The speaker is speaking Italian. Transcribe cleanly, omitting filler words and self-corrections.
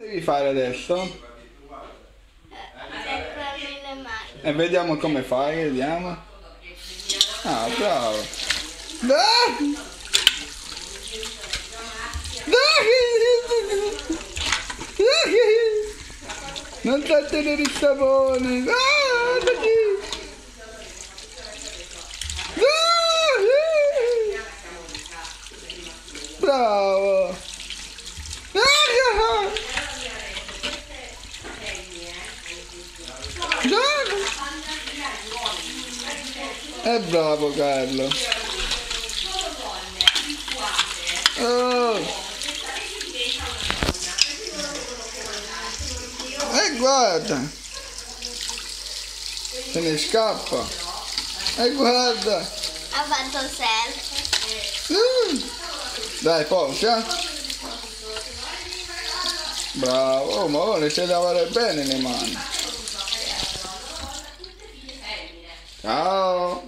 Devi fare adesso? Mettermi le mani. E vediamo come fai, vediamo. Ah, bravo. Dai! Dai! Non trattenere il sapone. Ah, dai! Dai! Bravo! Ah! È bravo Carlo. Oh. E guarda. Se ne scappa. E guarda. Ha fatto selfie. Dai, posa. Bravo, oh, ma ora le sai lavare bene le mani. Ciao.